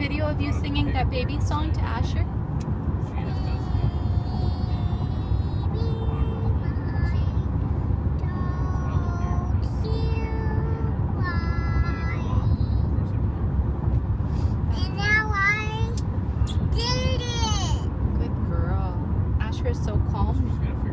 video of you singing that baby song to Asher? Good girl. Asher is so calm.